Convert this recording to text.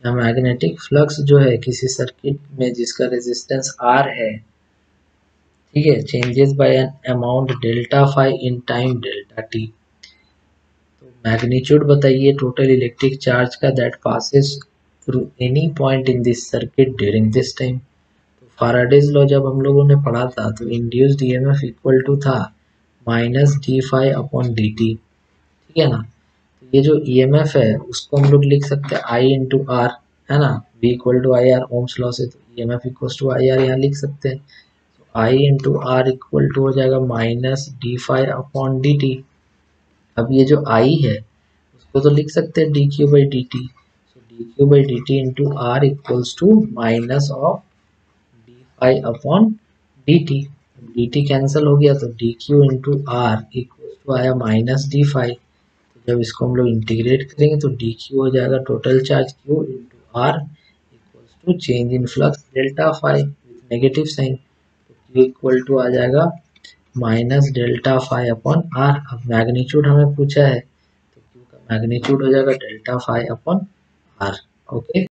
Magnetic flux जो है किसी सर्किट में जिसका रेजिस्टेंस R है, ठीक है, changes by an amount delta phi in time delta T. तो मैग्नीट्यूड बताइए टोटल इलेक्ट्रिक चार्ज का that passes through any point in this circuit during this time. तो फैराडेज लॉ जब हम लोगों ने पढ़ा था तो इंड्यूस्ड ईएमएफ इक्वल टू था minus D phi upon D T, ठीक है ना। तो ये जो ईएमएफ है उसको हम लोग लिख सकते हैं आई इंटू आर, है ना, V equal to I R, Ohm's law से, तो EMF equal to I R यहाँ लिख सकते हैं। तो I into R equal to हो जाएगा minus D phi upon D T. अब ये जो आई है उसको तो लिख सकते हैं D Q by D T, so D Q by D T into R equals to minus of D phi upon D T. D T cancel हो गया तो D Q into R equals to आया minus D phi. जब इसको हम लोग integrate करेंगे तो डी क्यू हो जाएगा total charge Q into R equals to change in flux delta phi with negative sign, तो क्यू इक्वल टू आ जाएगा minus delta phi upon R. अब मैग्नीट्यूड हमें पूछा है तो क्यू का मैग्नीट्यूड हो जाएगा delta phi upon R. Okay.